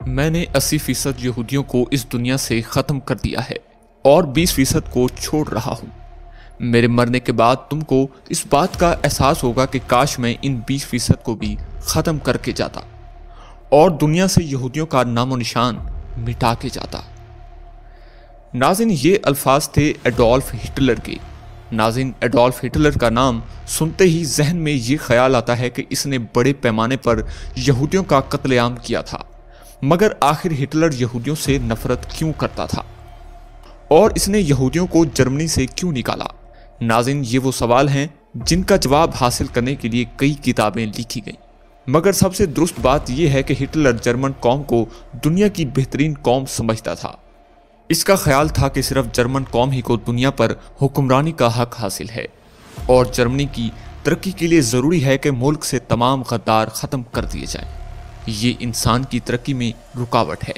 میں نے 80% یہودیوں کو اس دنیا سے ختم کر دیا ہے اور 20% کو چھوڑ رہا ہوں۔ میرے مرنے کے بعد تم کو اس بات کا احساس ہوگا کہ کاش میں ان 20% کو بھی ختم کر کے جاتا اور دنیا سے یہودیوں کا نام و نشان مٹا کے جاتا۔ ناظرین، یہ الفاظ تھے ایڈولف ہٹلر کے۔ ناظرین، ایڈولف ہٹلر کا نام سنتے ہی ذہن میں یہ خیال آتا ہے کہ اس نے بڑے پیمانے پر یہودیوں کا قتل عام کیا تھا، مگر آخر ہٹلر یہودیوں سے نفرت کیوں کرتا تھا اور اس نے یہودیوں کو جرمنی سے کیوں نکالا؟ ناظرین، یہ وہ سوال ہیں جن کا جواب حاصل کرنے کے لیے کئی کتابیں لکھی گئیں، مگر سب سے درست بات یہ ہے کہ ہٹلر جرمن قوم کو دنیا کی بہترین قوم سمجھتا تھا۔ اس کا خیال تھا کہ صرف جرمن قوم ہی کو دنیا پر حکمرانی کا حق حاصل ہے اور جرمنی کی ترقی کے لیے ضروری ہے کہ ملک سے تمام غدار ختم کر دیے جائیں۔ یہ انسان کی ترقی میں رکاوٹ ہے۔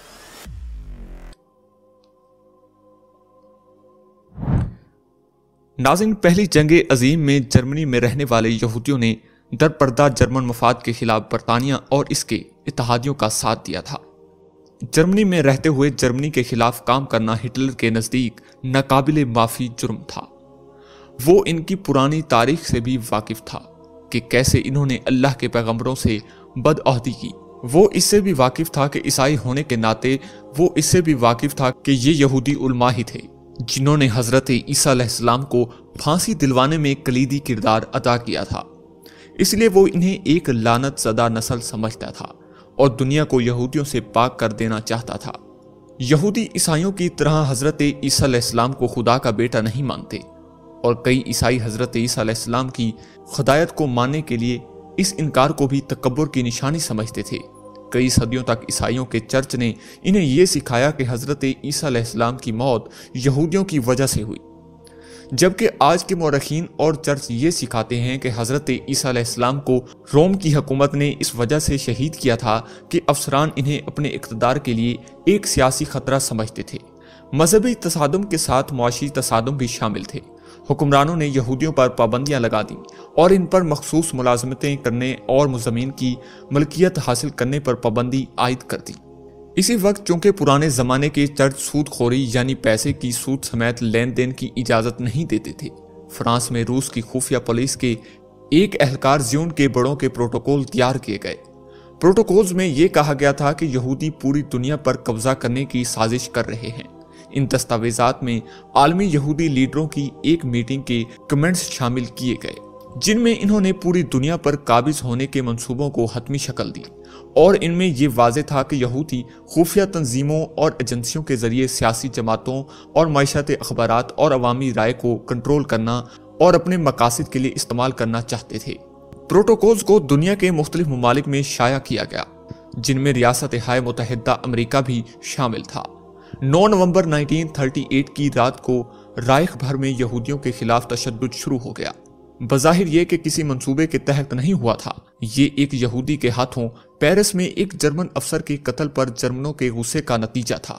ناظرین، پہلی جنگ عظیم میں جرمنی میں رہنے والے یہودیوں نے درپردہ جرمن مفاد کے خلاف برطانیہ اور اس کے اتحادیوں کا ساتھ دیا تھا۔ جرمنی میں رہتے ہوئے جرمنی کے خلاف کام کرنا ہٹلر کے نزدیک ناقابل معافی جرم تھا۔ وہ ان کی پرانی تاریخ سے بھی واقف تھا کہ کیسے انہوں نے اللہ کے پیغمبروں سے بدعہدی کی۔ وہ اس سے بھی واقف تھا کہ عیسائی ہونے کے ناطے وہ اس سے بھی واقف تھا کہ یہ یہودی علماء ہی تھے جنہوں نے حضرت عیسیٰ علیہ السلام کو پھانسی دلوانے میں کلیدی کردار ادا کیا تھا۔ اس لیے وہ انہیں ایک لعنت زدہ نسل سمجھتا تھا اور دنیا کو یہودیوں سے پاک کر دینا چاہتا تھا۔ یہودی عیسائیوں کی طرح حضرت عیسیٰ علیہ السلام کو خدا کا بیٹا نہیں مانتے اور کئی عیسائی حضرت عیسیٰ علیہ السلام کی خدایت کو ماننے کے لیے اس انکار کو بھی تکبر کی نشانی سمجھتے تھے۔ کئی صدیوں تک عیسائیوں کے چرچ نے انہیں یہ سکھایا کہ حضرت عیسیٰ علیہ السلام کی موت یہودیوں کی وجہ سے ہوئی، جبکہ آج کے مورخین اور چرچ یہ سکھاتے ہیں کہ حضرت عیسیٰ علیہ السلام کو روم کی حکومت نے اس وجہ سے شہید کیا تھا کہ افسران انہیں اپنے اقتدار کے لیے ایک سیاسی خطرہ سمجھتے تھے۔ مذہبی تصادم کے ساتھ معاشی تصادم بھی شامل تھے۔ حکمرانوں نے یہودیوں پر پابندیاں لگا دیں اور ان پر مخصوص ملازمتیں کرنے اور زمین کی ملکیت حاصل کرنے پر پابندی عائد کر دی۔ اسی وقت چونکہ پرانے زمانے کے چرچ سود خوری یعنی پیسے کی سود سمیت لین دین کی اجازت نہیں دیتے تھے، فرانس میں روس کی خفیہ پولیس کے ایک اہلکار زیون کے بڑوں کے پروٹوکول تیار کیے گئے۔ پروٹوکولز میں یہ کہا گیا تھا کہ یہودی پوری دنیا پر قبضہ کرنے کی سازش کر رہے ہیں۔ ان دستاویزات میں عالمی یہودی لیڈروں کی ایک میٹنگ کے کمنٹس شامل کیے گئے جن میں انہوں نے پوری دنیا پر قابض ہونے کے منصوبوں کو حتمی شکل دی، اور ان میں یہ واضح تھا کہ یہودی خفیہ تنظیموں اور ایجنسیوں کے ذریعے سیاسی جماعتوں اور معیشت اخبارات اور عوامی رائے کو کنٹرول کرنا اور اپنے مقاصد کے لیے استعمال کرنا چاہتے تھے۔ پروٹوکولز کو دنیا کے مختلف ممالک میں شائع کیا گیا، جن میں ریاستہائے متحدہ امریکہ بھی شامل تھا۔ 9 نومبر 1938 کی رات کو رائخ بھر میں یہودیوں کے خلاف تشدد شروع ہو گیا۔ بظاہر یہ کہ کسی منصوبے کے تحت نہیں ہوا تھا، یہ ایک یہودی کے ہاتھوں پیرس میں ایک جرمن افسر کے قتل پر جرمنوں کے غصے کا نتیجہ تھا۔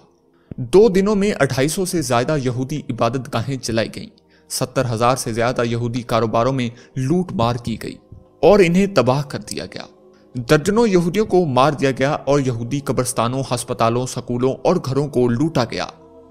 2 دنوں میں 250 سے زیادہ یہودی عبادت گاہیں جلائی گئیں، 70,000 سے زیادہ یہودی کاروباروں میں لوٹ مار کی گئی اور انہیں تباہ کر دیا گیا۔ درجنوں یہودیوں کو مار دیا گیا اور یہودی قبرستانوں، ہسپتالوں، سکولوں اور گھروں کو لوٹا گیا،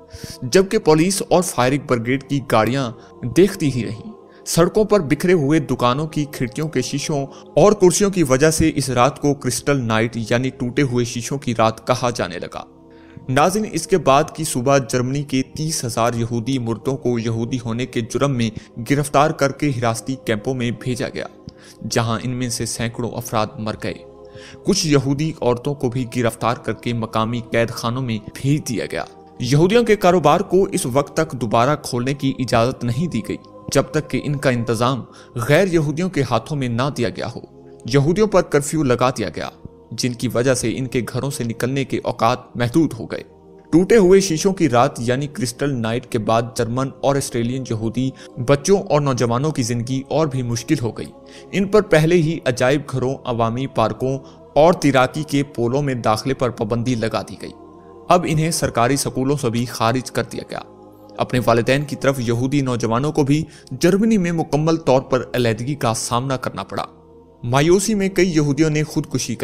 جبکہ پولیس اور فائرنگ بریگیڈ کی گاڑیاں دیکھتی ہی رہیں۔ سڑکوں پر بکھرے ہوئے دکانوں کی کھڑکیوں کے شیشوں اور کرسیوں کی وجہ سے اس رات کو کرسٹل نائٹ یعنی ٹوٹے ہوئے شیشوں کی رات کہا جانے لگا۔ ناظرین، اس کے بعد کی صبح جرمنی کے 30,000 یہودی مردوں کو یہودی ہونے کے جرم میں گرفتار کر کے حراستی کیمپوں میں بھیجا گیا، جہاں ان میں سے سینکڑوں افراد مر گئے۔ کچھ یہودی عورتوں کو بھی گرفتار کر کے مقامی قید خانوں میں بھیج دیا گیا۔ یہودیوں کے کاروبار کو اس وقت تک دوبارہ کھولنے کی اجازت نہیں دی گئی جب تک کہ ان کا انتظام غیر یہودیوں کے ہاتھوں میں نہ دیا گیا ہو۔ یہودیوں پر کرفیو لگا دیا گیا، جن کی وجہ سے ان کے گھروں سے نکلنے کے اوقات محدود ہو گئے۔ ٹوٹے ہوئے شیشوں کی رات یعنی کرسٹل نائٹ کے بعد جرمن اور آسٹریلین یہودی بچوں اور نوجوانوں کی زندگی اور بھی مشکل ہو گئی۔ ان پر پہلے ہی عجائب گھروں، عوامی پارکوں اور تیراکی کے پولوں میں داخلے پر پابندی لگا دی گئی۔ اب انہیں سرکاری سکولوں سے بھی خارج کر دیا گیا۔ اپنے والدین کی طرف یہودی نوجوانوں کو بھی جرمنی میں مکمل طور پر علیحدگی کا سامنا کرنا پڑا۔ مایوسی میں کئی یہودیوں نے خودکشی کر لی۔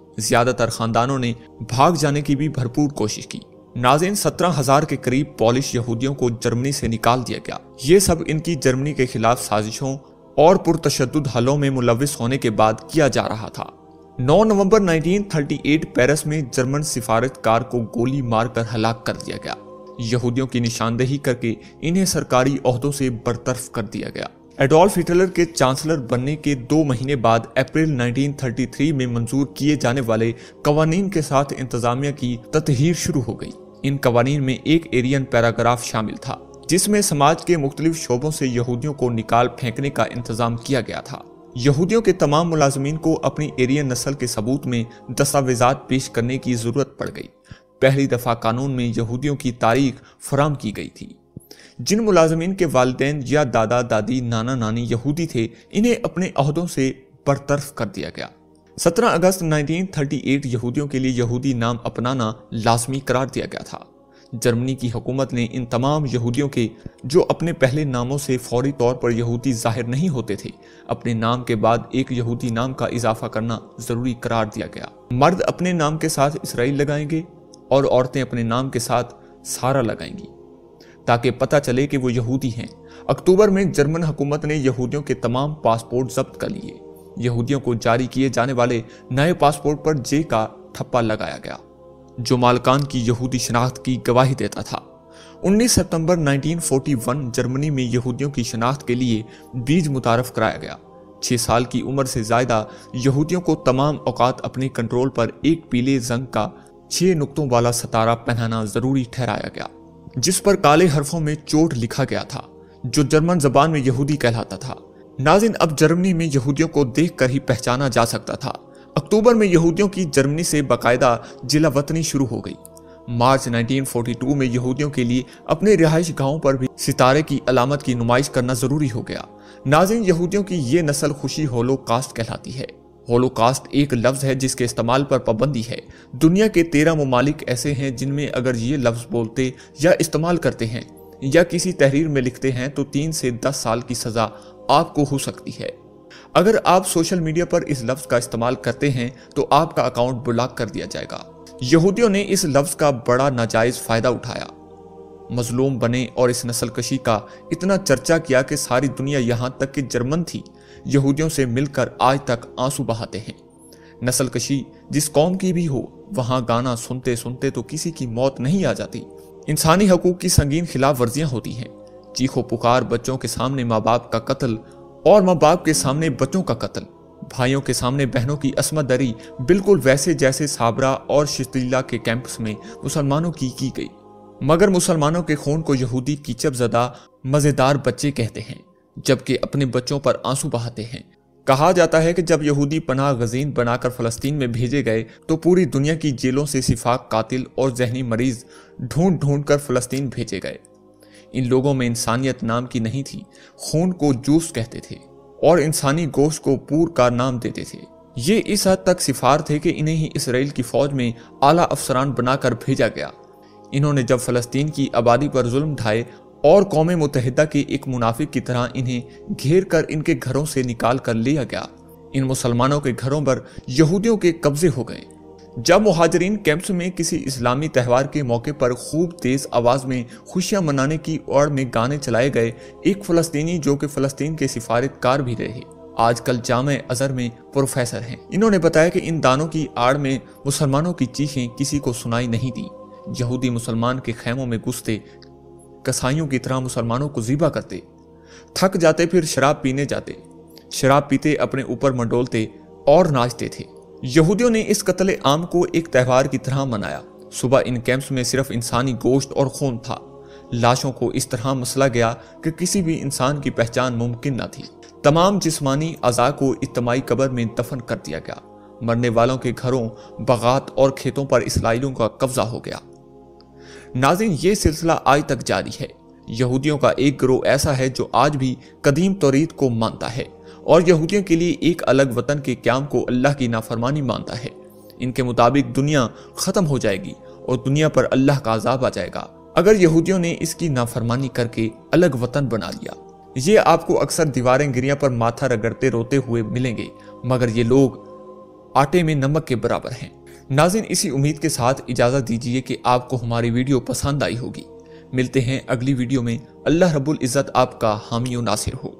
ज्यादातर खानदानों ने भाग जाने की भी भरपूर कोशिश की। नाज़रीन, 17,000 के करीब पोलिश यहूदियों को जर्मनी से निकाल दिया गया। ये सब इनकी जर्मनी के खिलाफ साजिशों और पुरतशद्दुद हलों में मुलविस होने के बाद किया जा रहा था। 9 नवंबर 1938 पेरिस में जर्मन सिफारतकार को गोली मारकर हलाक कर दिया गया। यहूदियों की निशानदेही करके इन्हें सरकारी ओहदों से बरतरफ कर दिया गया। एडोल्फ हिटलर के चांसलर बनने के 2 महीने बाद अप्रैल 1933 में मंजूर किए जाने वाले कवानीन के साथ इंतजामिया की ततहीर शुरू हो गई। इन कवानीन में एक एरियन पैराग्राफ शामिल था, जिसमें समाज के मुख्तलिफ शोबों से यहूदियों को निकाल फेंकने का इंतजाम किया गया था। यहूदियों के तमाम मुलाजमीन को अपनी एरियन नस्ल के सबूत में दस्तावेजात पेश करने की जरूरत पड़ गई। पहली दफा कानून में यहूदियों की तारीख फराम की गई थी। जिन मुलाजमीन के वालिदैन या दादा दादी नाना नानी यहूदी थे, इन्हें अपने अहदों से बरतरफ कर दिया गया। 17 अगस्त 1938 यहूदियों के लिए यहूदी नाम अपनाना लाजमी करार दिया गया था। जर्मनी की हुकूमत ने इन तमाम यहूदियों के जो अपने पहले नामों से फौरी तौर पर यहूदी जाहिर नहीं होते थे, अपने नाम के बाद एक यहूदी नाम का इजाफा करना जरूरी करार दिया गया। मर्द अपने नाम के साथ इसराइल लगाएंगे और औरतें अपने नाम के साथ सारा लगाएंगी, ताकि पता चले कि वो यहूदी हैं। अक्टूबर में जर्मन हुकूमत ने यहूदियों के तमाम पासपोर्ट जब्त कर लिए। यहूदियों को जारी किए जाने वाले नए पासपोर्ट पर जे का ठप्पा लगाया गया, जो मालकान की यहूदी शनाख्त की गवाही देता था। 19 सितंबर 1941 जर्मनी में यहूदियों की शनाख्त के लिए बीज मुतारफ कराया गया। 6 साल की उम्र से ज्यादा यहूदियों को तमाम औकात अपने कंट्रोल पर एक पीले रंग का 6 नुक्तों वाला सतारा पहनाना जरूरी ठहराया गया, जिस पर काले हरफों में चोट लिखा गया था, जो जर्मन जबान में यहूदी कहलाता था। नाज़रीन, अब जर्मनी में यहूदियों को देखकर ही पहचाना जा सकता था। अक्टूबर में यहूदियों की जर्मनी से बाकायदा जिला वतनी शुरू हो गई। मार्च 1942 में यहूदियों के लिए अपने रिहाइश गाहों पर भी सितारे की अलामत की नुमाइश करना जरूरी हो गया। नाज़रीन, यहूदियों की ये नस्ल खुशी होलोकास्ट कहलाती है। होलोकास्ट एक लफ्ज है जिसके इस्तेमाल पर पाबंदी है। दुनिया के 13 ममालिक ऐसे हैं जिनमें अगर ये लफ्ज बोलते या इस्तेमाल करते हैं या किसी तहरीर में लिखते हैं तो 3 से 10 साल की सजा आपको हो सकती है। अगर आप सोशल मीडिया पर इस लफ्ज का इस्तेमाल करते हैं तो आपका अकाउंट ब्लॉक कर दिया जाएगा। यहूदियों ने इस लफ्ज का बड़ा नाजायज फायदा उठाया, मजलूम बने और इस नस्लकशी का इतना चर्चा किया कि सारी दुनिया यहाँ तक कि जर्मन थी यहूदियों से मिलकर आज तक आंसू बहाते हैं। नस्लकशी जिस कौम की भी हो, वहां गाना सुनते सुनते तो किसी की मौत नहीं आ जाती। इंसानी हकूक की संगीन खिलाफ वर्जियां होती हैं। चीखो पुकार, बच्चों के सामने माँ बाप का कत्ल और माँ बाप के सामने बच्चों का कत्ल, भाइयों के सामने बहनों की असमत दरी, बिल्कुल वैसे जैसे साबरा और शितीला के कैंपस में मुसलमानों की गई। मगर मुसलमानों के खून को यहूदी कीचक ज़दा मजेदार बच्चे कहते हैं, जबकि अपने बच्चों पर आंसू बहाते हैं। कहा जाता है कि जब यहूदी पनाह गजीन बनाकर फलस्तीन में भेजे गए तो पूरी दुनिया की जेलों से सिफाक कातिल और जहनी मरीज ढूंढ ढूंढ कर फलस्तीन भेजे गए। इन लोगों में इंसानियत नाम की नहीं थी। खून को जूस कहते थे और इंसानी गोश्त को पूर का नाम देते थे। ये इस हद तक सिफार थे कि इन्हें ही इसराइल की फौज में आला अफसरान बनाकर भेजा गया। इन्होंने जब फलस्तीन की आबादी पर जुल्म ढाए और कौम मुत्तहिदा के एक मुनाफिक की तरह इन्हें घेर कर इनके घरों से निकाल कर लिया गया। इन मुसलमानों के घरों पर यहूदियों के कब्जे हो गए। जब मुहाजिरीन कैंप्स में किसी इस्लामी त्यौहार के मौके पर खूब तेज आवाज में खुशियां मनाने की ओर में गाने चलाए गए, एक फलस्तीनी जो कि फलस्तीन के सिफारतकार भी रहे, आजकल जामे अजहर में प्रोफेसर हैं, इन्होंने बताया कि इन दानों की आड़ में मुसलमानों की चीखें किसी को सुनाई नहीं दी। यहूदी मुसलमान के खैमों में घुसते, कसाईयों की तरह मुसलमानों को ज़िबा करते, थक जाते फिर शराब पीने जाते, शराब पीते अपने ऊपर मंडोलते और नाचते थे। यहूदियों ने इस कत्ल आम को एक त्यौहार की तरह मनाया। सुबह इन कैंप्स में सिर्फ इंसानी गोश्त और खून था। लाशों को इस तरह मसला गया कि किसी भी इंसान की पहचान मुमकिन न थी। तमाम जिस्मानी अज़ा को इज्तिमाई कब्र में दफन कर दिया गया। मरने वालों के घरों, बागात और खेतों पर इसराइलियों का कब्जा हो गया। नाज़रीन, ये सिलसिला आज तक जारी है। यहूदियों का एक गिरोह ऐसा है जो आज भी कदीम तौरीत को मानता है और यहूदियों के लिए एक अलग वतन के क़याम को अल्लाह की नाफरमानी मानता है। इनके मुताबिक दुनिया ख़त्म हो जाएगी और दुनिया पर अल्लाह का अज़ाब आ जाएगा अगर यहूदियों ने इसकी नाफरमानी करके अलग वतन बना लिया। ये आपको अक्सर दीवारें गिरिया पर माथा रगड़ते रोते हुए मिलेंगे, मगर ये लोग آٹے میں نمک کے برابر ہیں۔ ناظرین، اسی امید کے ساتھ اجازت دیجیے کہ آپ کو ہماری ویڈیو پسند آئی ہوگی۔ ملتے ہیں اگلی ویڈیو میں۔ اللہ رب العزت آپ کا حامی و ناصر ہو۔